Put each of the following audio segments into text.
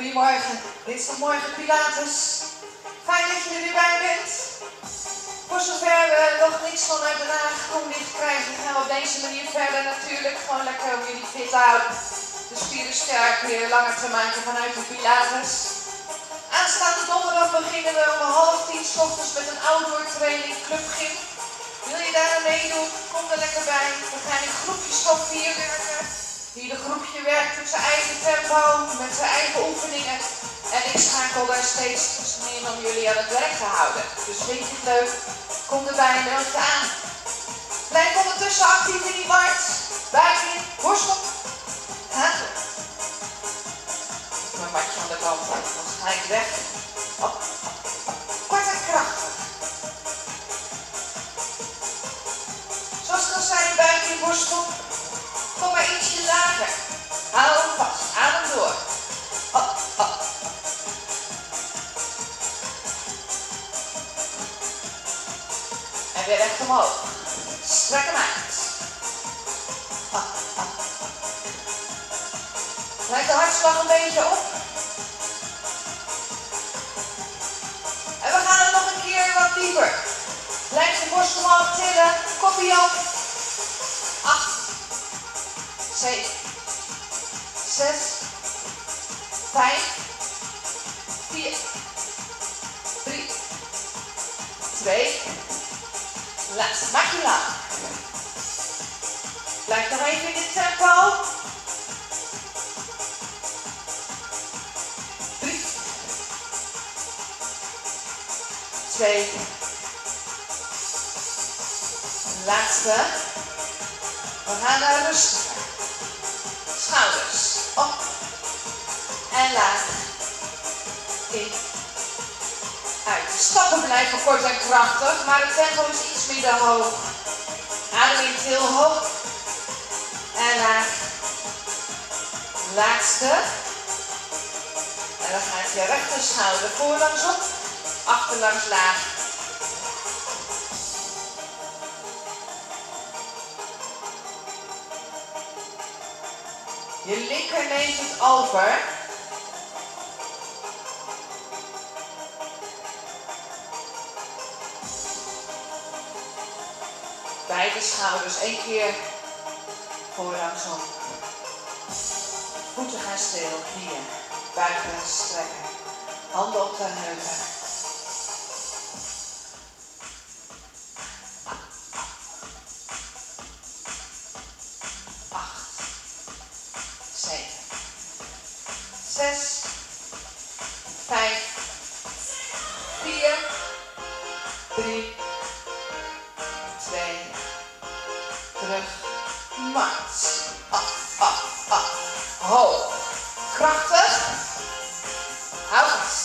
Goedemorgen, dit is vanmorgen Pilates. Fijn dat je er weer bij bent. Voor zover we nog niks vanuit Den Haag groenlicht krijgen, gaan we op deze manier verder natuurlijk. Gewoon lekker om jullie fit te houden. De spieren sterk weer langer te maken vanuit de Pilates. Aanstaande donderdag beginnen we om 9:30 's ochtends met een outdoor training Club Gym. Wil je daar aan meedoen? Kom er lekker bij. We gaan in groepjes van 4 werken. Ieder groepje werkt op zijn eigen tempo, met zijn eigen oefeningen. En ik schakel daar steeds tussenin om jullie aan het werk te houden. Dus vind je het leuk? Kom erbij en meld je aan. Blijf ondertussen actief in die markt. Buik in, borst op. Haak op. Mijn matje aan de kant, dan ga ik weg. Op. Kort en krachtig. Zoals ik al zei, buik in, borst op. Kom maar ietsje lager. Hou hem vast. Adem door. Op, op. En weer recht omhoog. Strek hem uit. Op, op. Lijkt de hartslag een beetje op. En we gaan het nog een keer wat dieper. Blijf de borst omhoog tillen. Koppie op. 8. 7, 6, 5, 4, 3, 2, laatste. Maak je lang. Blijf nog even in dit tempo. 3, 2, laatste. We gaan naar rust. Schouders op en laag, in, uit. Stappen blijven kort en krachtig, maar het tempo is iets minder hoog. Adem in heel hoog en laag. Laatste. En dan gaat je rechter schouder voorlangs op, achterlangs laag. Je linker neemt het over. Beide schouders 1 keer voorlangs op. Voeten gaan stil, knieën, buiken strekken. Handen op de heupen. 6, 5, 4, 3, 2, terug, march. Op. Hoog. Krachtig. Hou vast.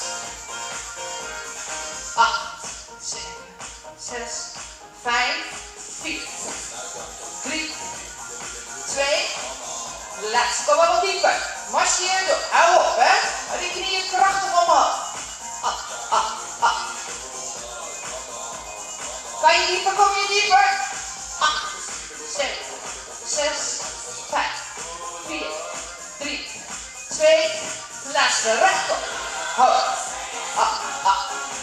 8, 7, 6, 5, 4, 3, 2, laatste. Kom maar wat dieper. Marcheer door. Hou op, hè. Hou die knieën krachtig omhoog. Op. Kan je dieper, kom je dieper. 8, 7, 6, 5, 4, 3, 2, laatste. Rechtop. Hoog. Op.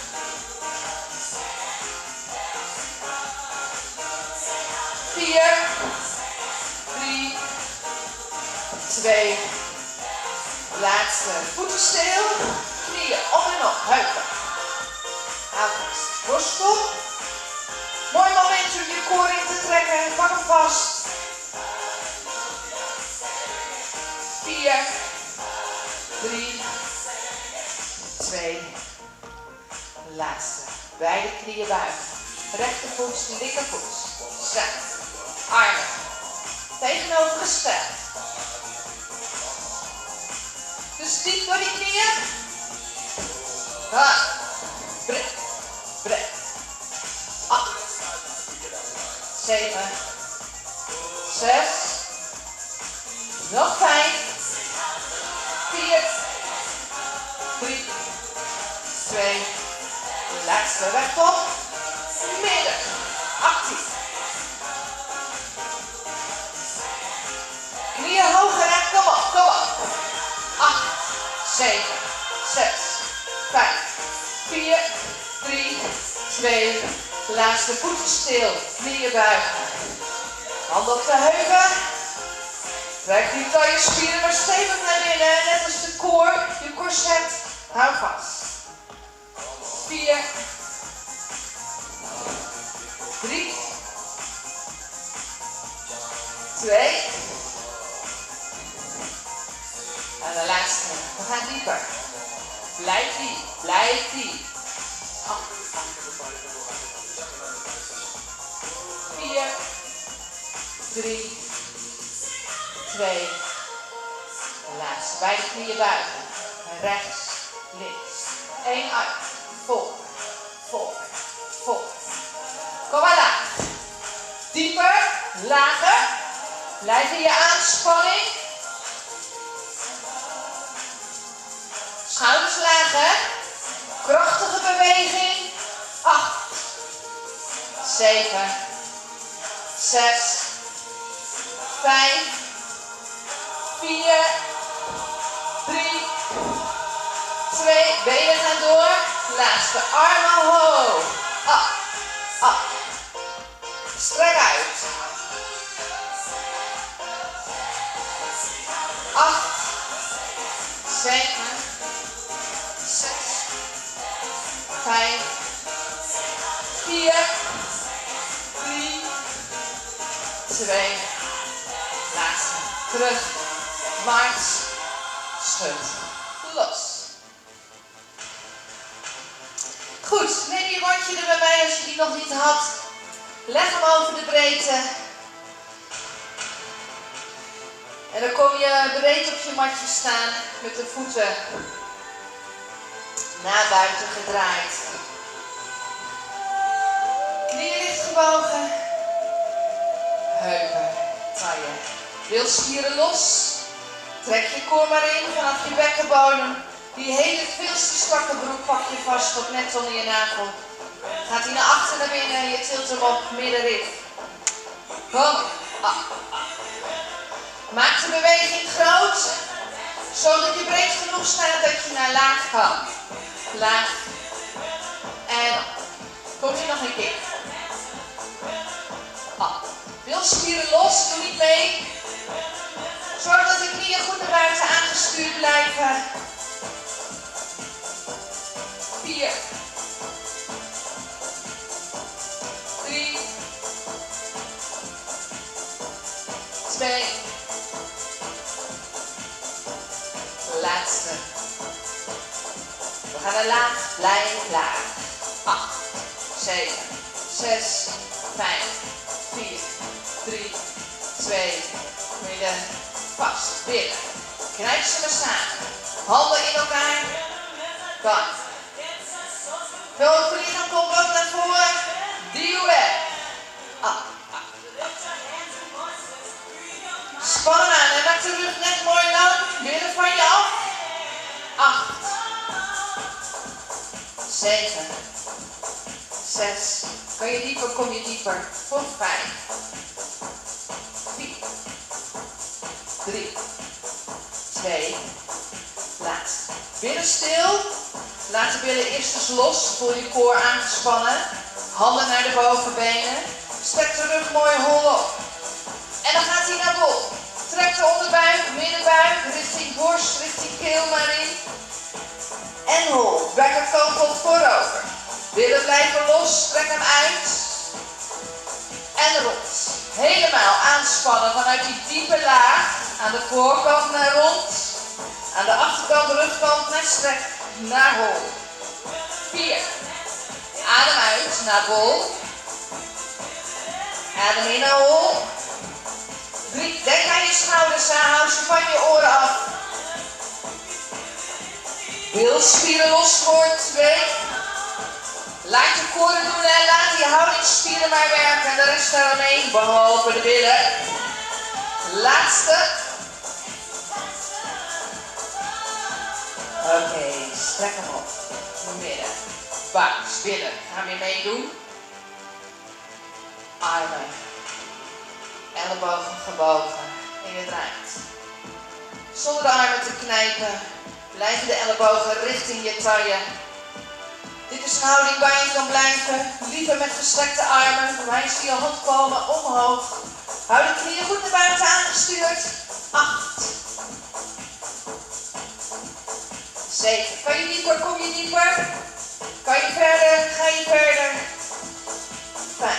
4, 3, 2, laatste. Voeten stil, knieën op en op, heupen. Hou vast. Borst op. Mooi moment om je core in te trekken. Pak hem vast. 4, 3, 2, laatste. Beide knieën buigen. Rechtervoet, linkervoet. Zet. Armen. Tegenovergesteld. Dus diep door die knieën. Breed. 8, 7, 6, nog 5, 4, 3, 2, laatste rechtop, midden, actief. Knieën hoger en kom op. 8, 7, 5, 4, 3, 2, laatste voeten stil, knieën buigen. Handen op de heupen. Trek die taillespieren maar stevig naar binnen, net als de core, je corset. Hou vast. 4, 3, 2. En de laatste. We gaan dieper. Blijf diep, blijf diep. 4, 3, 2. De laatste. Beide knieën buigen. Rechts, links. 1 uit. Voor, voor, voor. Kom maar laag. Dieper, lager. Blijf in je aanspanning. Schouders lager. Krachtige beweging. 8, 7, 6, 5, 4, 3, 2. Benen gaan door. Laatste. Armen hoog. Up, up. Strek uit. 8, 7, 6, 5, 4, 3, 2. Laatste. Terug. March. Schud. Los. Goed, neem die rondje er bij mij als je die nog niet had. Leg hem over de breedte. En dan kom je breed op je matje staan met de voeten naar buiten gedraaid. Knieën licht gebogen. Heupen, taille. Bilspieren los. Trek je core maar in vanaf je bekkenbodem. Die hele veel te strakke broek pak je vast tot net onder je nagel. Gaat hij naar achter naar binnen en je tilt hem op middenrif. Kom. Maak de beweging groot, zodat je breed genoeg staat dat je naar laag kan. Laag. En komt je nog een keer. Bilspieren los, doe niet mee. Zorg dat de knieën goed naar buiten aangestuurd blijven. 4, 3, 2. Laatste. We gaan naar laag, blijf laag. 8, 7, 6, 5, 4, 3, 2, midden, vast, binnen. Knijp ze maar samen. Handen in elkaar. Kom. De hoofdlichaam komt ook naar voren. Duw weg. Spannen aan en maak de rug net mooi lang. Billen van je af. 8, 7, 6. Kan je dieper, kom je dieper. Voor 5, 4, 3, 2. Laat. Billen stil. Laat de billen eerst eens los. Voel je core aangespannen. Handen naar de bovenbenen. Strek de rug mooi hol op. En dan gaat hij naar bol. Trek de onderbuik, middenbuik, richting borst, richting keel maar in. En hol. Bekken kantelt voorover. Billen blijven los. Strek hem uit. En rond. Helemaal aanspannen vanuit die diepe laag. Aan de voorkant naar rond. Aan de achterkant, rugkant naar strek. Naar hol. 4. Adem uit naar bol. Adem in naar hol. 3. Denk aan je schouders aan. Hou ze van je oren af. Bilspieren los voor 2. Laat je koren doen en laat die houdingsspieren maar werken. De rest daaromheen, behalve de billen. Laatste. Oké, strek hem op. Midden. Buik, billen. Gaan we meedoen. Armen. Ellebogen gebogen. En je draait. Zonder de armen te knijpen. Blijven de ellebogen richting je taille. Dit is een houding waar je kan blijven. Liever met gestrekte armen. Wijs je handpalmen omhoog. Hou de knieën goed naar buiten aangestuurd. 8. 7. Kan je dieper? Kom je dieper? Kan je verder? Ga je verder? 5.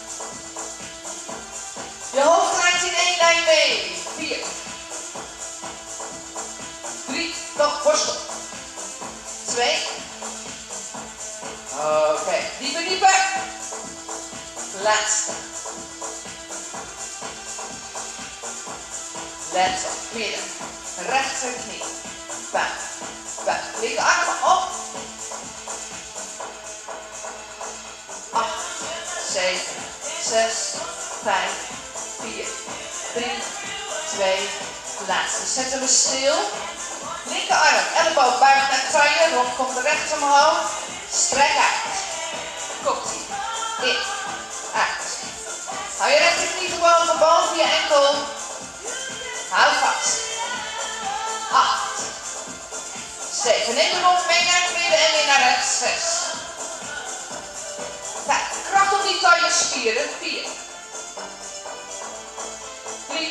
Je hoofd lijkt in één lijn mee. 4. 3. Nog borstel. 2. Oké. Dieper, dieper. Laatste. Let op. Midden. Rechterknie. Buik. Buik. Linkerarmen op. 8, 7, 6, 5, 4, 3, 2, laatste. Zetten we stil. Linkerarm, elleboog buigt naar taille. Rond komt de rechter omhoog. Strek uit. Komt-ie. In. Uit. Hou je rechterknie gebogen boven je enkel. Hou vast. 8. 7. Neem de mond mee naar het midden en weer naar rechts. 6. 5. Kracht op die taillespieren. 4. 3.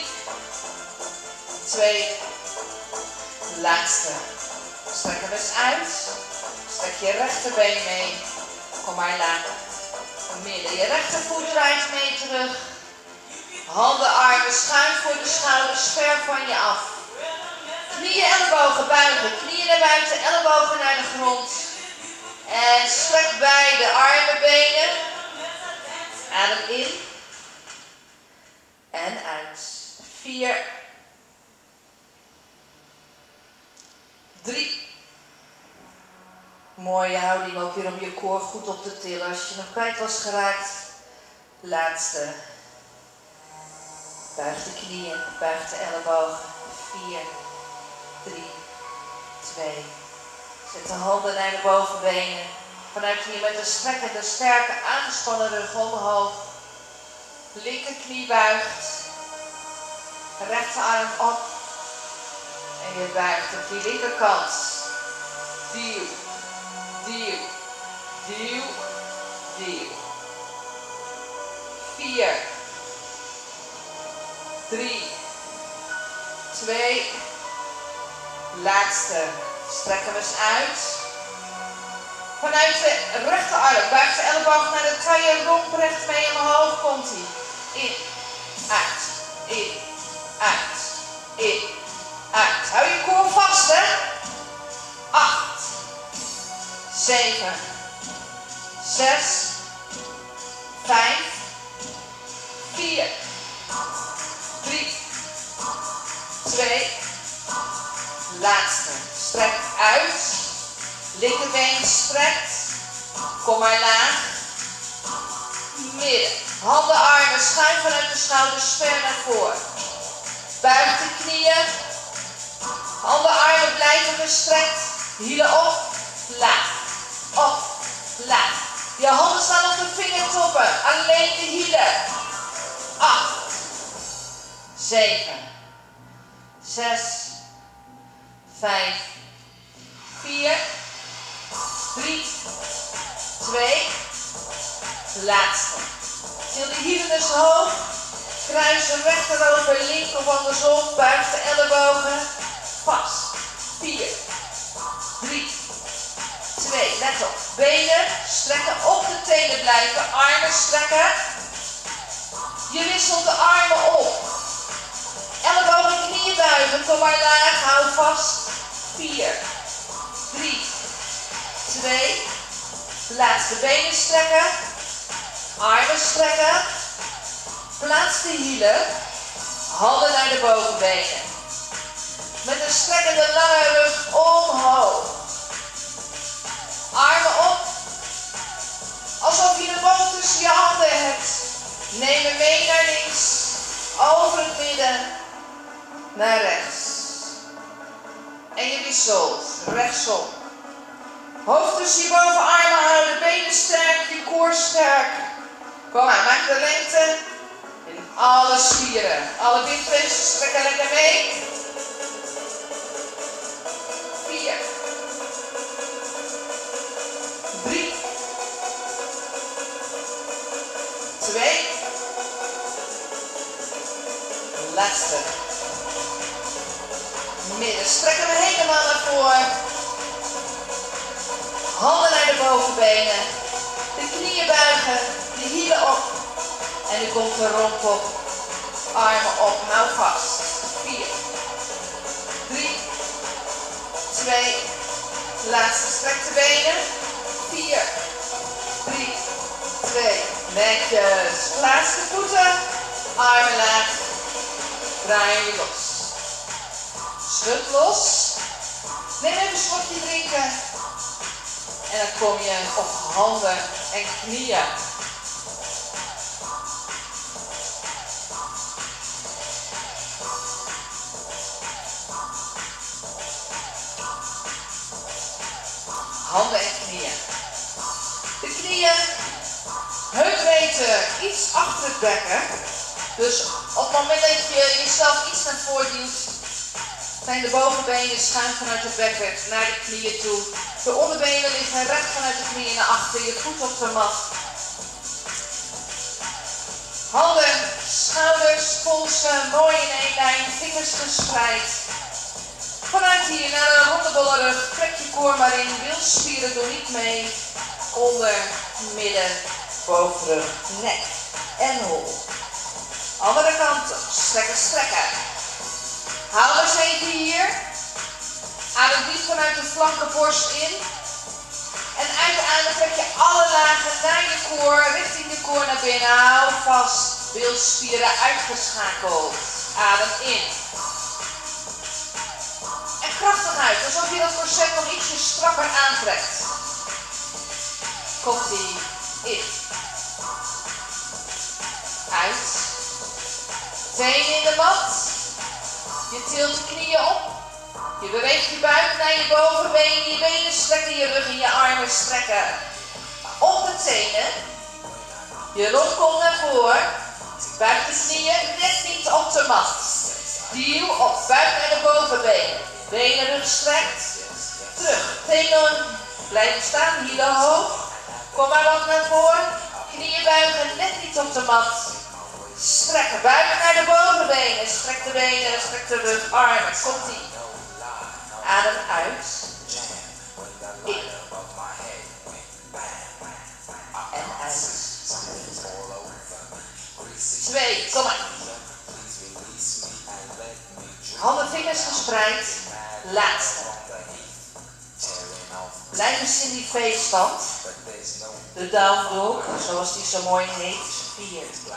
2. Laatste. Strekken we eens uit. Strek je rechterbeen mee. Kom maar laag. Midden. Je rechtervoet draait mee terug. Handen, armen schuin voor de schouders, ver van je af. Knieën, ellebogen buigen. Knieën naar buiten, ellebogen naar de grond. En strek beide armen, benen. Adem in. En uit. 4. 3. Mooie houding ook weer om je core goed op te tillen. Als je nog kwijt was geraakt. Laatste. Buig de knieën, buig de ellebogen. 4, 3, 2. Zet de handen naar de bovenbenen. Vanuit hier met een strekkende, sterke, aangespannen rug omhoog. Linkerknie buigt. Rechterarm op. En je buigt op die linkerkant. Duw, duw, duw, duw. 4, 3, 2, laatste. Strekken we eens uit. Vanuit de rechterarm buig de elleboog naar de taille, romp recht mee omhoog. Komt ie. In, uit, in, uit, in, uit. Hou je core vast, hè. 8, 7, 6, 5, 4, 3, 2, laatste. Strek uit. Linkerbeen strekt. Kom maar laag. Midden. Handen, armen schuin vanuit de schouders ver naar voren. Buig de knieën. Handen, armen blijven gestrekt. Hielen op. Laag. Op. Laag. Je handen staan op de vingertoppen. Alleen de hielen. 8. 7. 6. 5. 4. 3. 2. Laatste. Til de hielen dus hoog. Kruis de rechter over linker of andersom. Buig de ellebogen. Vast. 4. 3. 2. Let op. Benen strekken, op de tenen blijven. Armen strekken. Je wisselt de armen op. Ellebogen en knieën buigen. Kom maar laag. Hou vast. 4. 3. 2. Laatste benen strekken. Armen strekken. Plaats de hielen. Handen naar de bovenbenen. Met een strekkende lange rug omhoog. Armen op. Alsof je de boom tussen je handen hebt. Neem hem mee naar links. Over het midden. Naar rechts. En je wisselt. Rechtsom. Hoofd tussen je bovenarmen houden. Benen sterk. Je core sterk. Kom maar, maak de lengte. In alle spieren. Alle bindweefsels strekken lekker mee. 4. 2. Laatste. Midden. Strek hem helemaal naar voren. Handen naar de bovenbenen. De knieën buigen. De hielen op. En nu komt de romp op. Armen op. Hou vast. 4. 3. 2. Laatste. Strek de benen. 4. 3. 2. Netjes. Plaats de voeten. Armen laag. Draai je los. Schud los. Neem even een slokje drinken. En dan kom je op handen en knieën. Handen en knieën. De knieën, heupbreedte iets achter het bekken. Dus op het moment dat je jezelf iets naar voren duwt, zijn de bovenbenen schuin vanuit het bekken naar de knieën toe. De onderbenen liggen recht vanuit de knieën naar achter, je voet op de mat. Handen, schouders, polsen, mooi in één lijn, vingers gespreid. Vanuit hier naar een ronde bolle rug, trek je koor maar in, bilspieren doen niet mee. Onder, midden, bovenrug, nek en hol. Andere kant op, strekken, strekken. Hou eens even hier. Adem diep vanuit de flankenborst in. En uiteindelijk trek je alle lagen naar je koor, richting de koor naar binnen. Hou vast, bilspieren uitgeschakeld. Adem in. En krachtig uit, alsof je dat corset nog ietsje strakker aantrekt. Komt die in. Uit. Tenen in de mat. Je tilt de knieën op. Je beweegt je buik naar je bovenbenen. Je benen strekken, je rug en je armen strekken. Op de tenen. Je rond komt naar voren. Buik de knieën net niet op de mat. Duw op. Buik naar de bovenbenen. Benen, rug strekt. Terug. Tenen blijven staan. Hielen hoog. Kom maar wat naar voren. Knieën buigen net niet op de mat. Strekken, buik naar de bovenbenen. Strek de benen, strek de rug, armen. Komt ie. Adem uit. In. En uit. 2, kom maar. Handen, vingers gespreid. Laatste. Blijf eens in die V-stand. De down dog, zoals die zo mooi heet. 4, 3,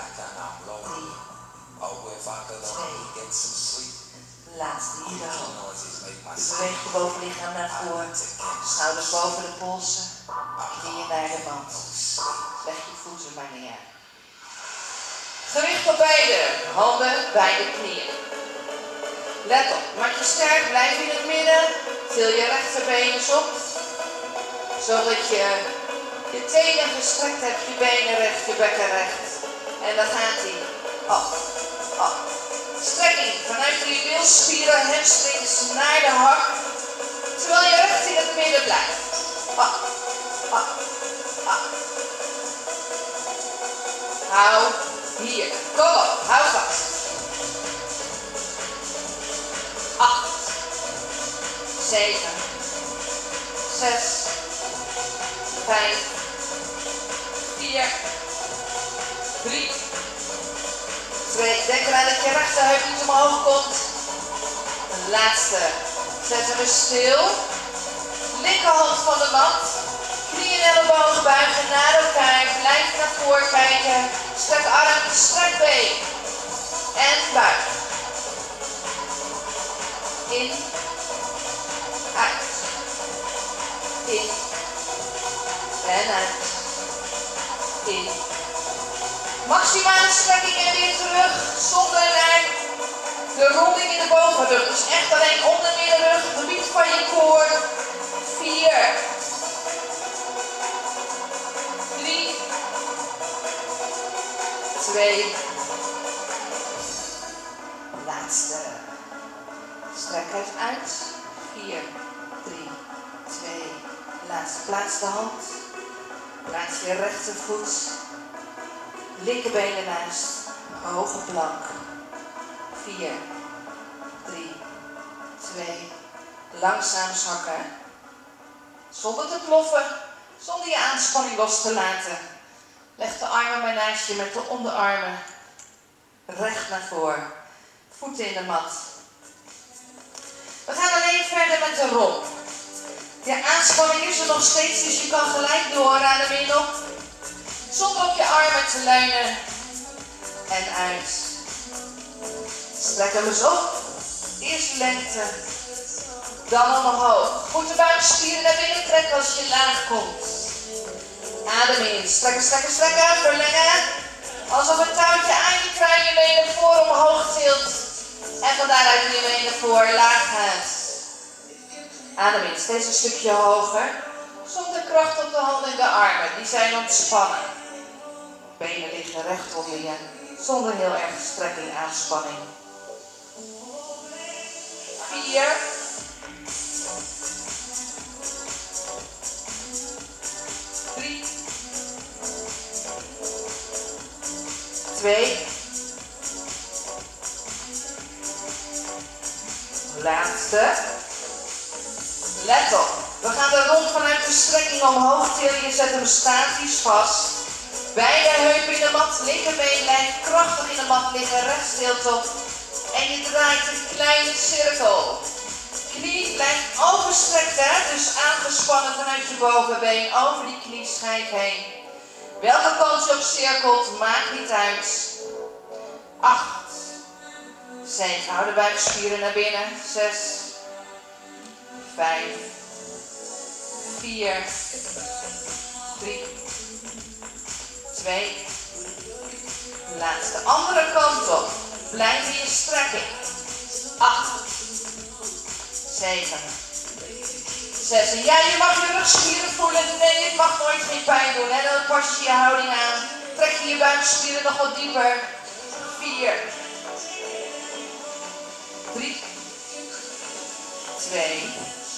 2, laatste hier ook. Beweeg je bovenlichaam naar voren. Schouders boven de polsen. Knieën naar de mat. Leg je voeten maar neer. Gewicht op beide handen bij de knieën. Let op, maak je sterk, blijf in het midden. Til je rechterbeen eens op. Zodat je je tenen gestrekt hebt, je benen recht, je bekken recht. En dan gaat hij op, op. Strekking vanuit je bilspieren, hamstrings naar de hak. Terwijl je recht in het midden blijft. Op, op, op. Hou hier. Kom op, hou vast. 8, 7, 6, 5, 4, 3, 2. Denk eraan dat je rechterheup niet omhoog komt. De laatste. Zet hem eens stil. Linkerhand van de mat. Knieën en ellebogen buigen naar elkaar. Blijf naar voren kijken. Strek arm, strek been. En buik. In. Uit. In. En uit. In. Maximale strekking en weer terug. Zonder naar de ronding in de bovenrug. Dus echt alleen onder middenrug. Gebied van je koor. 4. 3. 2. Laatste. Strek het uit. 4, 3, 2. Laatste. Plaats de hand. Plaats je rechtervoet Linkerbeen ernaast. Hoge plank. 4, 3, 2. Langzaam zakken. Zonder te ploffen. Zonder je aanspanning los te laten. Leg de armen maar naast je met de onderarmen recht naar voren. Voeten in de mat. We gaan alleen verder met de rol. Je aanspanning is er nog steeds, dus je kan gelijk doorademen in op. Zonder op je armen te leunen. En uit. Strek hem eens op. Eerst lengte. Dan omhoog. Goed de buikspieren naar binnen trekken als je laag komt. Adem in. Strekken, strekken, strekken. Verlengen. Alsof een touwtje aan je kruin je mee naar voren omhoog tilt. En van daaruit weer mee naar voren. Laag gaat. Adem in. Steeds een stukje hoger. Zonder kracht op de handen en de armen. Die zijn ontspannen. Benen liggen recht onder je. Zonder heel erg strekking, aanspanning. 4. 3. 2. Laatste. Let op. We gaan de rond vanuit de strekking omhoog tillen. Je zet hem statisch vast. Beide heupen in de mat. Linkerbeen blijft krachtig in de mat liggen. Rechts tilt op. En je draait een kleine cirkel. Knie blijft overstrekt, hè? Dus aangespannen vanuit je bovenbeen over die knieschijf heen. Welke kant je op cirkelt, maakt niet uit. 8. 7. Hou de buikspieren naar binnen. 6. 5. 4. 3. 2. Laatste. Andere kant op. Blijf in je strekking. 8. 7. 6. En ja, je mag je rugspieren voelen. Nee, het mag nooit geen pijn doen. Hè? Dan pas je je houding aan. Trek je je buikspieren nog wat dieper. 4. 3. 2.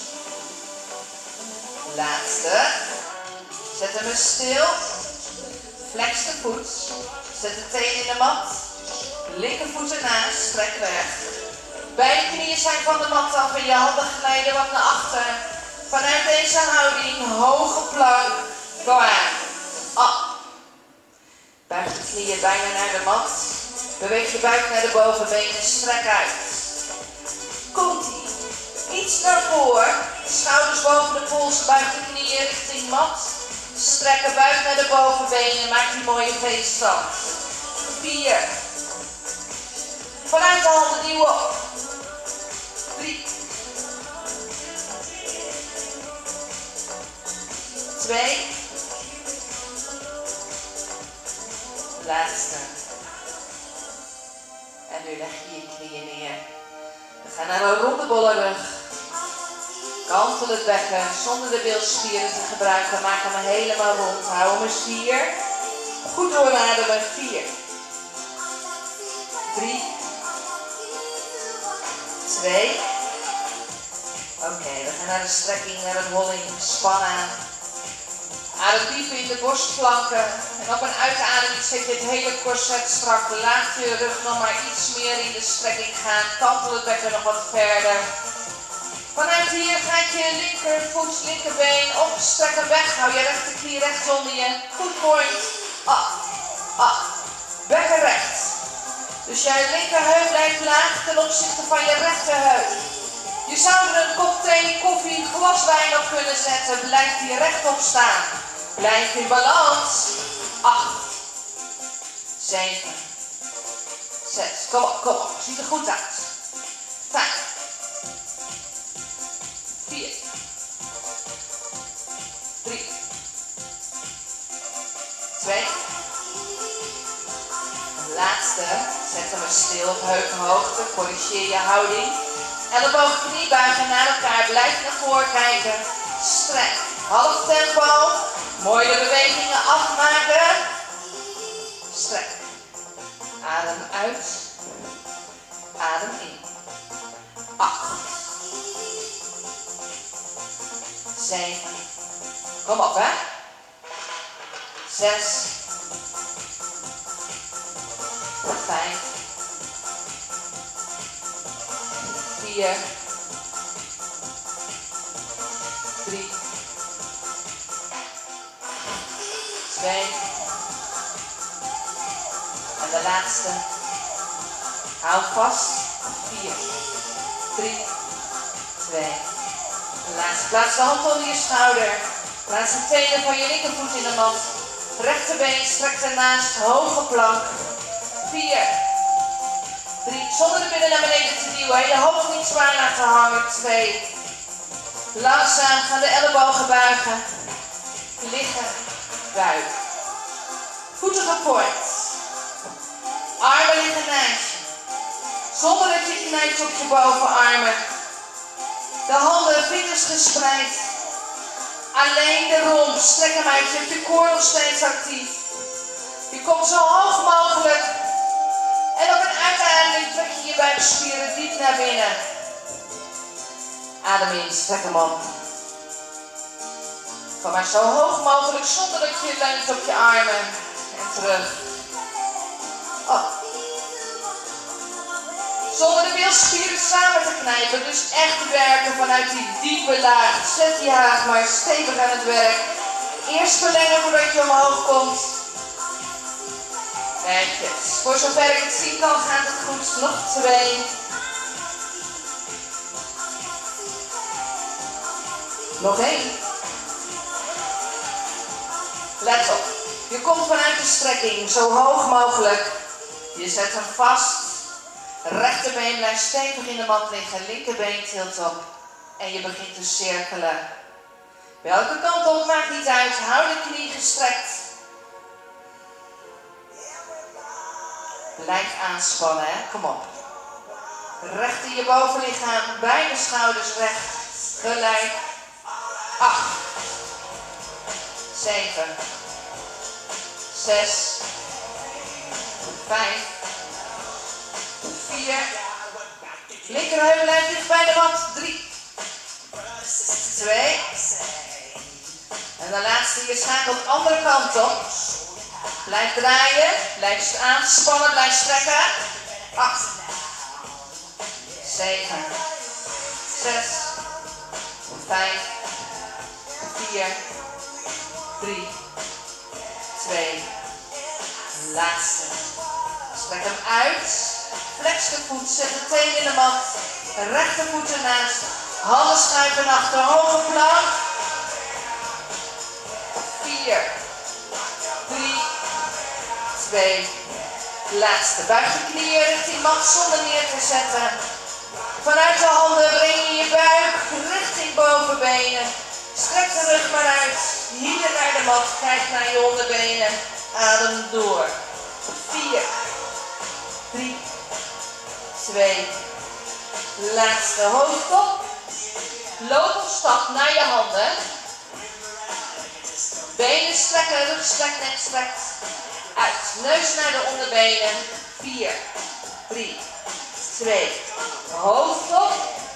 Laatste. Zet hem eens stil. Flex de voet. Zet de teen in de mat. Linkervoet ernaast. Strek weg. Beide knieën zijn van de mat af en je handen glijden wat naar achter. Vanuit deze houding, hoge plank. Go aan. Op. Buig de knieën bijna naar de mat. Beweeg je buik naar de bovenbenen. Strek uit. Komt-ie. Iets naar voren. Schouders boven de polsen. Buig de knieën richting mat. Strekken buik naar de bovenbenen. Maak die mooie feeststand. 4. Vanuit de handen nieuw op. 3. 2. Laatste. En nu leg je je knieën neer. We gaan naar een ronde bolle rug. Kantel het bekken zonder de bilspieren te gebruiken. Maak hem helemaal rond. Hou hem eens 4. Goed doorademen. 4. 3. 2. Oké, we gaan naar de strekking, naar een holling. Span aan. Adem diep in de borstflanken. En op een uitademing zet je het hele corset strak. Laat je rug nog maar iets meer in de strekking gaan. Kantel het bekken nog wat verder. Vanuit hier gaat je linkervoet, linkerbeen op. Strek hem weg. Hou je rechterknie recht onder je. Goed point. Op. Op. Bekken recht. Dus jouw linkerheup blijft laag ten opzichte van je rechterheup. Je zou er een kop thee, koffie, glas wijn op kunnen zetten. Blijf hier rechtop staan. Blijf in balans. 8. 7. 6. Kom op, kom op. Ziet er goed uit. 5. 4. 3. 2. Laatste. Zet hem eens stil op heupenhoogte. Corrigeer je houding. Elleboog, knie buigen naar elkaar. Blijf naar voren kijken. Strek. Half tempo. Mooi de bewegingen afmaken. Strek. Adem uit. Adem in. 8. 7. Kom op, hè. 6. 4, 3, 2. En de laatste. Hou vast. 4, 3, 2. De laatste. Plaats de hand onder je schouder. Plaats de tenen van je linkervoet in de mat. Rechterbeen strekt ernaast. Hoge plank. 4, 3. Zonder de billen naar beneden te duwen. Je hoofd niet zwaar laten hangen. 2. Langzaam gaan de ellebogen buigen. Liggen. Buik. Voeten op point. Armen liggen naast je. Zonder dat je knijpt op je bovenarmen. De handen, vingers gespreid. Alleen de romp. Strek hem uit. Je hebt je koor nog steeds actief. Je komt zo hoog mogelijk. En op een uitademing trek je je buikspieren diep naar binnen. Adem in. Strek hem op. Kom maar zo hoog mogelijk zonder dat je leunt op je armen. En terug. Op. Zonder de bilspieren samen te knijpen. Dus echt werken vanuit die diepe laag. Zet je haag maar stevig aan het werk. Eerst verlengen voordat je omhoog komt. Netjes. Voor zover ik het zien kan gaat het goed. Nog 2. Nog 1. Let op. Je komt vanuit de strekking zo hoog mogelijk. Je zet hem vast. Rechterbeen blijft stevig in de mat liggen. Linkerbeen tilt op. En je begint te cirkelen. Welke kant op maakt niet uit. Hou de knie gestrekt. Blijf aanspannen, hè. Kom op. Recht in je bovenlichaam. Beide schouders recht. Gelijk. 8. 7. 6. 5. 4. Linkerheup blijft dicht bij de mat. 3. 2. En de laatste, je schakelt de andere kant op. Blijf draaien. Blijf aanspannen. Blijf strekken. 8. 7. 6. 5. 4. 3. 2. Laatste. Strek hem uit. Flex de voet. Zet de teen in de mat. Rechtervoet ernaast. Handen schuiven achter. Hoge plank. 4. 3. 2. Laatste. Buig de knieën richting mat zonder neer te zetten. Vanuit de handen breng je je buik richting bovenbenen. Strek de rug maar uit. Hier naar de mat. Kijk naar je onderbenen. Adem door. 4. 3. 2. Laatste. Hoofd op. Loop of stap naar je handen. Benen strekken. Rug strekt. Nek strekt. Uit. Neus naar de onderbenen. 4. 3. 2. Hoofd op.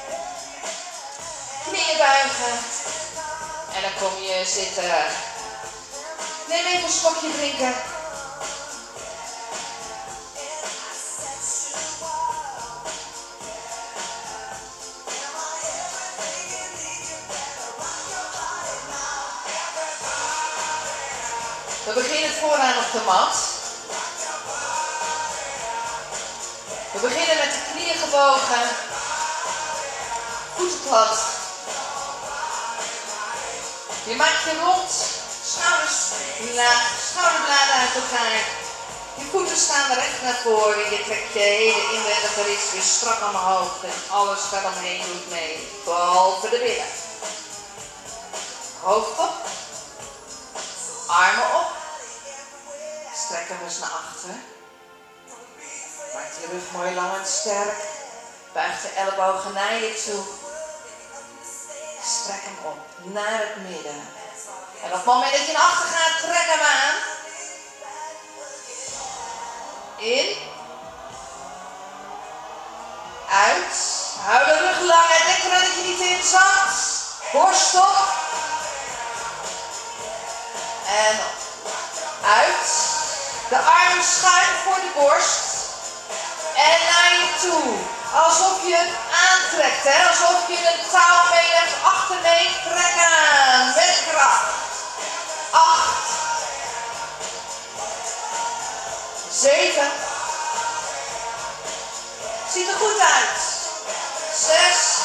Knieën buigen. En dan kom je zitten. Neem even een slokje drinken. We beginnen vooraan op de mat. We beginnen met de knieën gebogen. Voeten plat. Je maakt je rond. Schouders laag. Schouderbladen uit elkaar. Je voeten staan recht naar voren. Je trekt je hele inwendige rits weer strak omhoog. En alles daaromheen doet mee. Behalve de billen. Hoofd op. Armen op. Strek hem eens naar achter. Maak je rug mooi lang en sterk. Buig de ellebogen naar je toe. Strek hem op naar het midden. En op het moment dat je naar achter gaat, trek hem aan. In. Uit. Hou de rug lang en denk eraan dat je niet inzakt. Borst op. En op. Uit. De armen schuin voor de borst. En naar je toe. Alsof je het aantrekt, hè? Alsof je een touw mee hebt achtereen trekken. Met kracht. 8. 7. Ziet er goed uit. 6.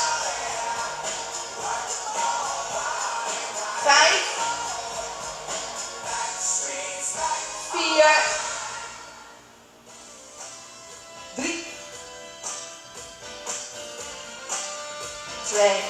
5. 4. 3. 2.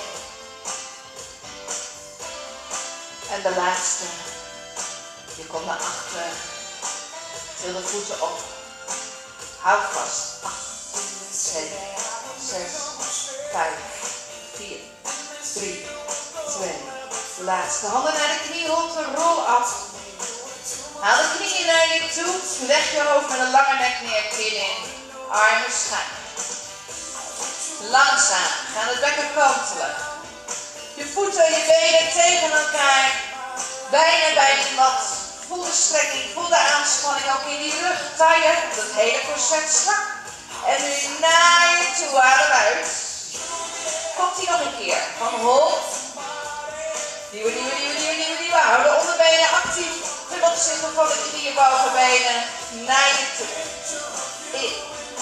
En de laatste. Je komt naar achter. Til de voeten op. Houd vast. 8, 7, 6, 5, 4, 3, 2. De laatste. Handen naar de knie, rond de rol af. Haal de knieën naar je toe. Leg je hoofd met een lange nek neer. Kin in. Armen schuin. Langzaam. Gaan het bekken kantelen. Je voeten en je benen tegen elkaar. Bijna bij de mat. Voel de strekking, voel de aanspanning ook in die rug, taille, dat hele corset strak. En nu naar je toe, adem uit. Komt die nog een keer. Van hol. Nieuwe, nieuwe, nieuwe, nieuwe, nieuwe, nieuwe. Hou de onderbenen actief ten opzichte van de knieën, bovenbenen. Naar je toe. In.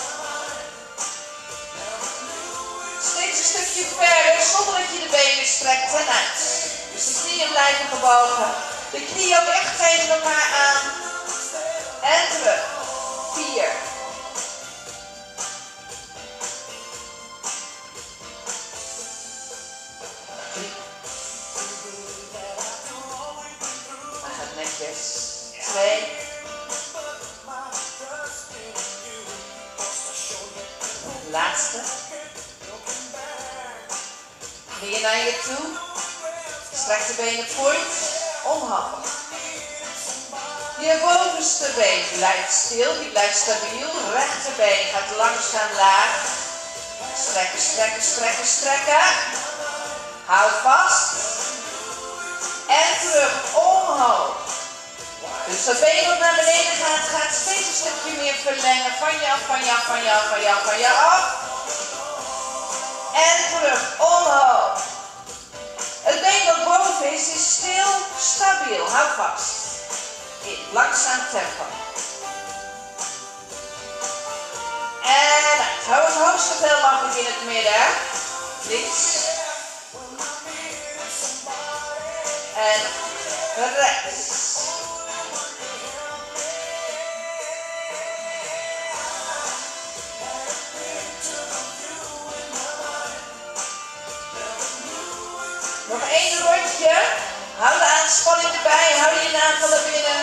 Steeds een stukje verder, zonder dat je de benen strekt en uit. Dus de knieën blijven gebogen. De knieën ook echt tegen elkaar aan. En terug. 4. 3. Dat gaat netjes. 2. Laatste. Knieën naar je toe. Strek de benen voort. Omhoog. Je bovenste been blijft stil, die blijft stabiel. Rechterbeen gaat langzaam laag. Strekken, strekken, strekken, strekken. Houd vast. En terug, omhoog. Dus dat been wat naar beneden gaat, gaat steeds een stukje meer verlengen. Van je af, van je af, van je af, van je af, van je af. En terug, omhoog. Het been wat boven is stil, stabiel. Hou vast. In langzaam tempo. En uit. Hou het hoofd zoveel mogelijk in het midden. Links. En rechts. Nog 1 rondje. Hou de aanspanning erbij. Hou je nagelen binnen.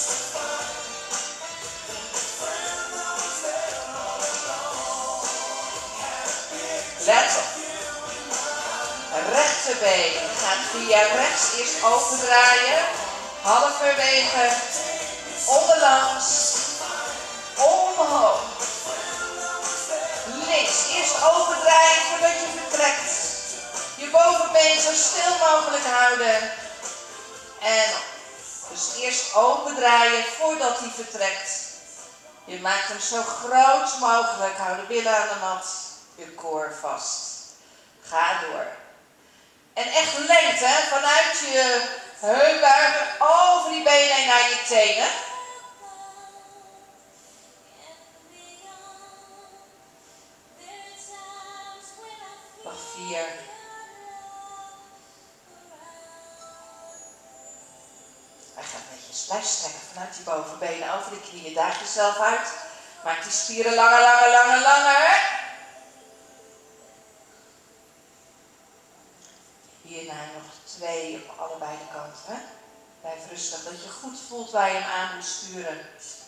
Let op. Rechterbeen gaat via rechts eerst opendraaien. Halverwege. Onderlangs. Omhoog. Links eerst opendraaien voordat je vertrekt. Je bovenbeen zo stil mogelijk houden. En dus eerst open draaien voordat hij vertrekt. Je maakt hem zo groot mogelijk. Hou de billen aan de mat. Je koor vast. Ga door. En echt lengte, hè? Vanuit je heupbuigen over die benen en naar je tenen. Nog 4. Hij gaat netjes. Blijf strekken vanuit die bovenbenen over de knieën. Daag jezelf uit. Maak die spieren langer, langer, langer, langer. Hierna nog 2 op allebei de kanten. Blijf rustig, dat je goed voelt waar je hem aan moet sturen.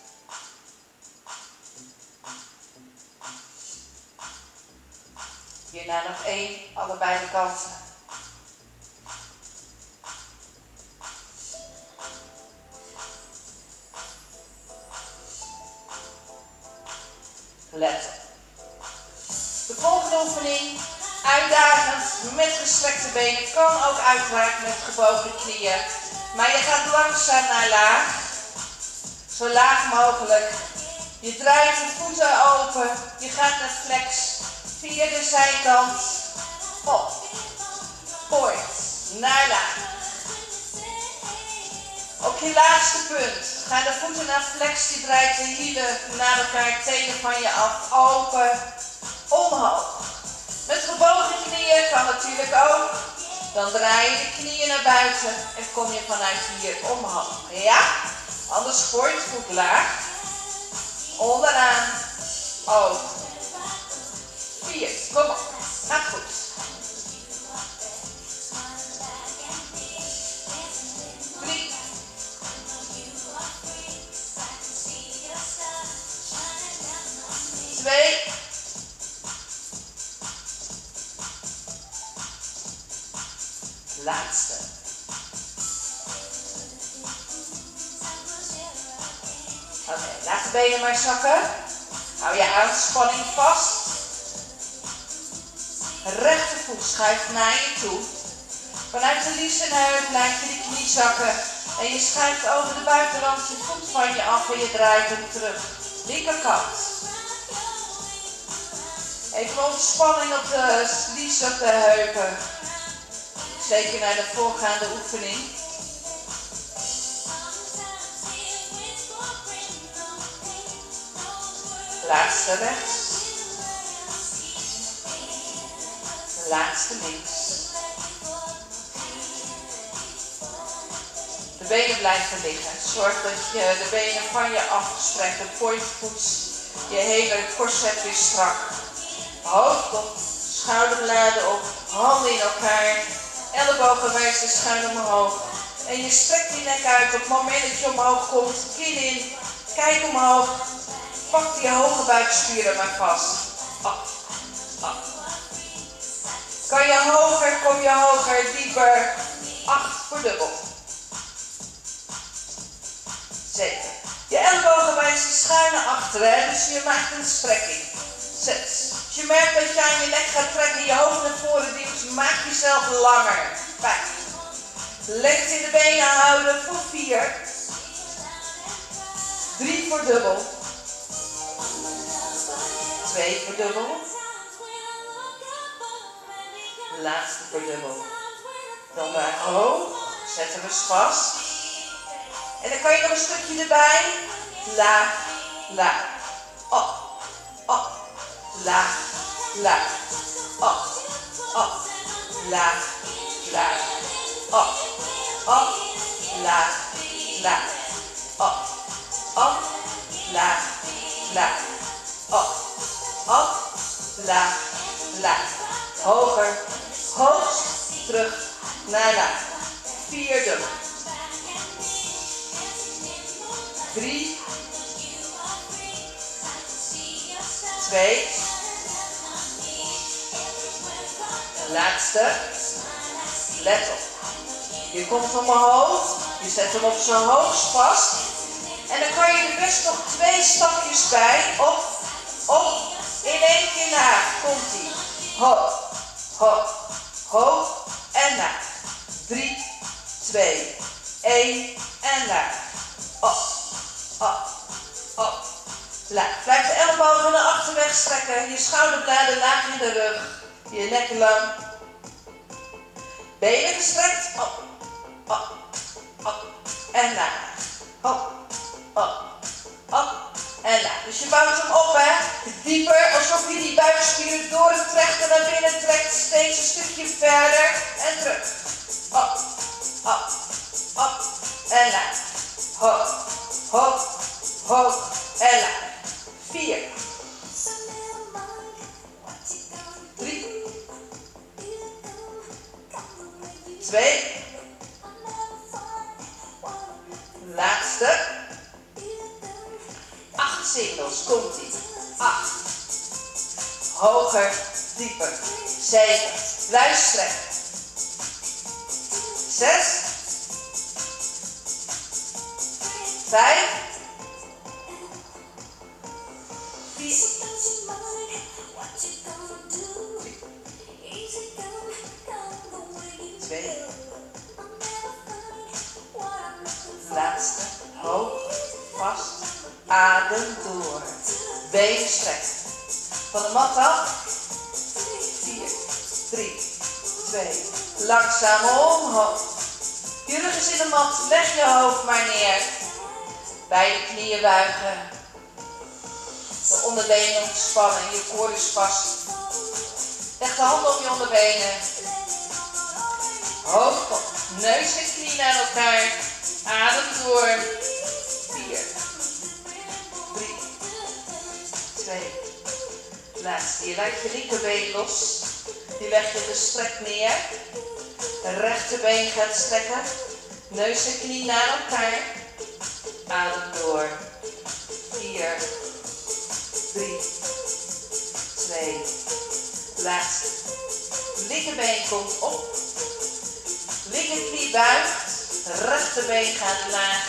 Hierna nog 1, allebei de kanten. Let op. De volgende oefening, uitdagend met gestrekte benen, kan ook uiteraard met gebogen knieën. Maar je gaat langzaam naar laag, zo laag mogelijk. Je draait de voeten open. Je gaat naar flex. Via de zijkant. Op. Point. Naar laag. Op je laagste punt. Ga de voeten naar flex. Je draait de hielen naar elkaar. Tenen van je af. Open. Omhoog. Met gebogen knieën kan natuurlijk ook. Dan draai je de knieën naar buiten. En kom je vanuit hier omhoog. Ja? Anders gooi je het voet laag. Onderaan. Open. 4. Kom op. Gaat goed. 3. 2. Laatste. Oké, laat de benen maar zakken. Hou je uitspanning vast. Rechtervoet schuift naar je toe. Vanuit de liefste heup laat je de knie zakken. En je schuift over de buitenrand je voet van je af en je draait hem terug. Linkerkant. Even ontspanning op de liefste op de heupen. Zeker naar de voorgaande oefening. Laatste rechts. Laatste links. De benen blijven liggen. Zorg dat je de benen van je afstrekt. De pointvoets. Je hele corset weer strak. Hoofd op. Schouderbladen op. Handen in elkaar. Ellebogen wijzen schuin omhoog. En je strekt je nek uit op het moment dat je omhoog komt. Kin in. Kijk omhoog. Pak die hoge buikspieren maar vast. Op. Op. Kan je hoger, kom je hoger, dieper. 8 voor dubbel. 7. Je ellebogen wijzen schuin naar achteren. Dus je maakt een strekking. 6. Als je merkt dat je aan je nek gaat trekken, je hoofd naar voren duwt, maak jezelf langer. 5. Lengte in de benen houden voor 4. 3 voor dubbel. 2 voor dubbel. Laatste voor dubbel. Dan maar hoog. Zetten we vast. En dan kan je nog een stukje erbij. Laag, laag. Op, op. Laag, laag. Op, op. Laag, laag. Op, op. Laag, laag. Op, op. Laag, laag. Op, op. Laag, laag. Hoger, hoogst, terug, naar laag. 4 dubbel. 3. 2. Laatste. Let op. Je komt omhoog. Je zet hem op zo hoogst vast. En dan kan je er best nog 2 stapjes bij. Op, op. In 1 keer laag. Komt ie. Hoog, hoog, hoog en laag. 3, 2, 1 en laag. Op, op, op. Laag. Blijf de ellebogen naar achter wegstrekken. Je schouderbladen laag in de rug. Je nek lang. Benen gestrekt. Op, op, op en laag. Op, op, op en laag. Dus je bouwt hem op, hè. Dieper, alsof je die buikspieren door het trekken naar binnen trekt. Steeds een stukje verder en terug. Op, op, op en laag. Hoog, hoog, hoog en laag. 4. 3. 2. Laatste. 8 singles. Komt ie. 8. Hoger, dieper. 7. Blijf strekken. 6. 5. 4. 2. Laatste. Hoog. vast. Adem door. Benen strekken. Van de mat af. 4, 3, 2. Langzaam omhoog. Je rug is in de mat. Leg je hoofd maar neer. Beide knieën buigen. De onderbenen ontspannen. Je koor is vast. Leg de handen op je onderbenen. Hoofd op. Neus en knie naar elkaar. Adem door. 4, 3, 2. Laatste. Je laat je linkerbeen los. Die leg je de strek neer. De rechterbeen gaat strekken. Neus en knie naar elkaar. Adem door. 4, 3, 2. Laatste. Linkerbeen komt op. Linkerknie buigt. Rechterbeen gaat laag.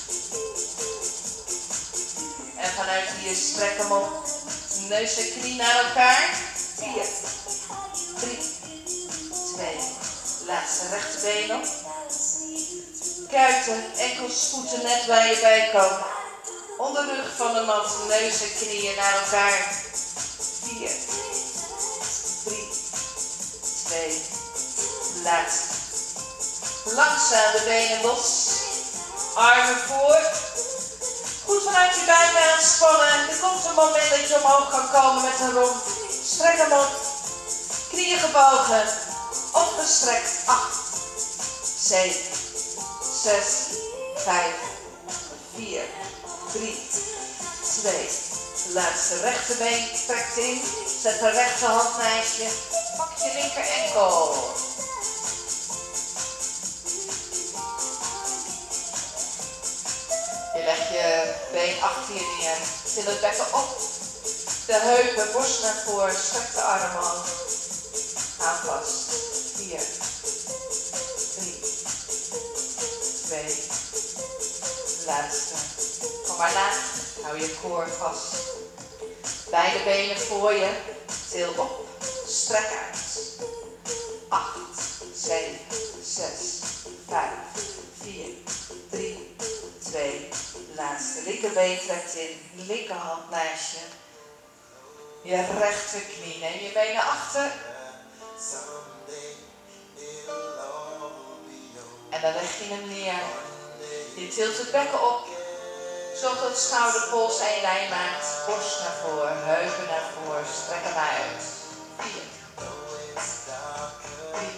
En vanuit hier strek hem op. Neus en knie naar elkaar. 4, 3, 2. Laatste rechterbeen op. Kuiten, enkels, voeten net waar je bij komt. Onderrug van de mat, neus en knieën naar elkaar. 4, 3, 2. Laatste. Langzaam de benen los. Armen voor. Goed vanuit je buik aanspannen. Er komt een moment dat je omhoog kan komen met een romp. Strek hem op. Knieën gebogen. Opgestrekt. 8, 7, 6, 5, 4, 3, 2. Laatste rechterbeen trekt in. Zet de rechterhand naast je. Pak je linker enkel. Je legt je been achter je neer. Til het bekken op. De heupen, borst naar voren. Strek de armen op. Hou vast. 4, 3, 2. Laatste. Kom maar laag. Hou je koor vast. Beide benen voor je. Til op. Strek uit. 8, 7, 6, 5, 4, 3, 2. Laatste. Linkerbeen trekt in. Linkerhand naast je. Je rechterknie. Neem je benen achter. En dan leg je hem neer. Je tilt het bekken op. Zorg dat schouderpols één lijn maakt. Borst naar voren, heupen naar voren. Strek hem uit. 4, 3,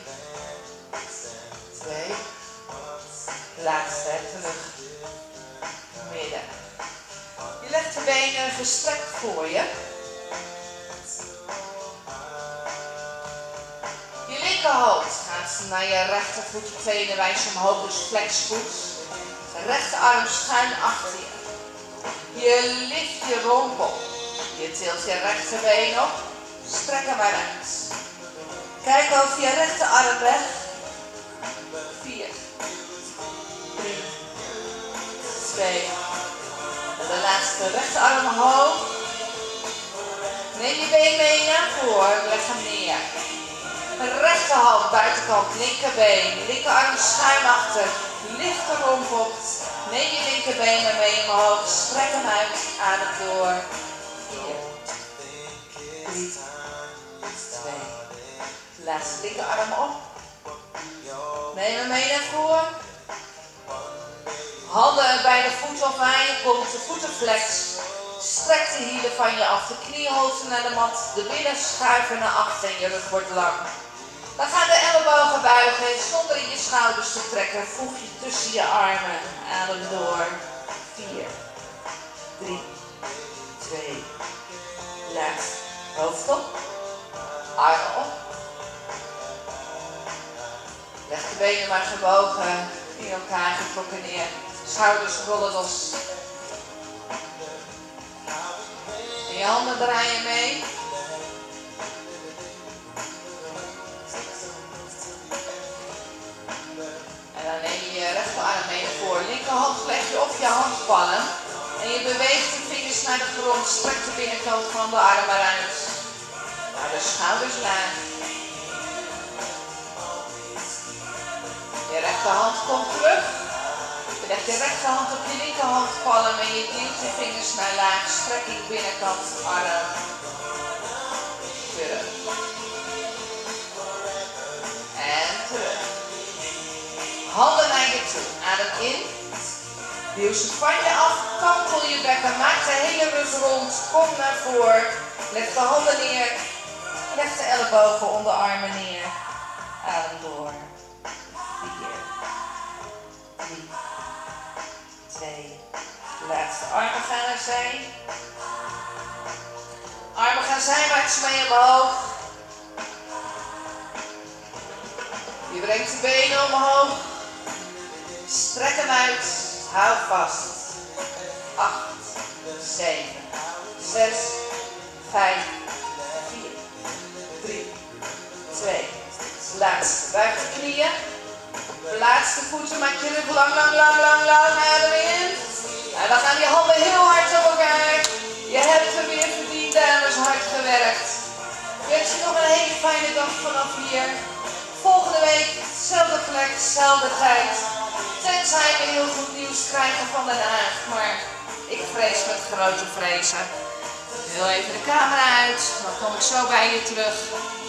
2. Laatste, terug. Midden. Je legt de benen gestrekt voor je. Je linkerhand gaat naar je rechtervoet, tenen wijs omhoog, dus flexvoet. De rechterarm schuin achter je. Je lift je romp op. Je tilt je rechterbeen op. Strek hem maar uit. Kijk over je rechterarm weg. 4, 3, 2. En de laatste rechterarm omhoog. Neem je been mee naar voren. Leg hem neer. Rechterhand, buitenkant, linkerbeen. Linkerarm schuin achter. Lift de romp op. Neem je linkerbeen maar mee omhoog. Strek hem uit. Adem door. 4, 3, 2. Laatste linkerarm op. Neem hem mee naar voren. Handen bij de voeten of waar je komt. De voeten flex. Strek de hielen van je af. De kniehoogte naar de mat. De billen schuiven naar achter en je rug wordt lang. Dan gaan de ellebogen buigen zonder in je schouders te trekken. Voeg je tussen je armen. Adem door. 4, 3, 2. Laat. Hoofd op. Armen op. Leg de benen maar gebogen in elkaar getrokken neer. Schouders rollen los. En je handen draaien mee. En dan neem je je rechterarm mee naar voren. Linkerhand leg je op je handpalm. En je beweegt de vingers naar de grond. Strek de binnenkant van de armen uit. Naar de schouders laag. Je rechterhand komt terug. De Leg je rechterhand op je linkerhandpalm en je duwt je vingers naar laag. Strekking binnenkant arm. Terug. En terug. Handen naar je toe. Adem in. Duw ze van je af. Kantel je bekken. Maak de hele rug rond. Kom naar voren. Leg de handen neer. Leg de ellebogen onder armen neer. Adem door. 4, 3, 2. De laatste armen gaan naar zij. Armen gaan zijwaarts mee omhoog. Je brengt de benen omhoog. Strek hem uit. Hou vast. 8, 7, 6, 5, 4, 3, 2. Laatste. Buig de knieën. Plaats de voeten. Maak je rug lang, lang, lang, lang, lang. Adem in. En dan gaan die handen heel hard op elkaar. Je hebt hem weer verdiend, dames. Hard gewerkt. Ik wens je nog een hele fijne dag vanaf hier. Volgende week, dezelfde plek, dezelfde tijd. Tenzij we heel goed nieuws krijgen van Den Haag. Maar ik vrees met grote vrezen. Heel even de camera uit. Dan kom ik zo bij je terug.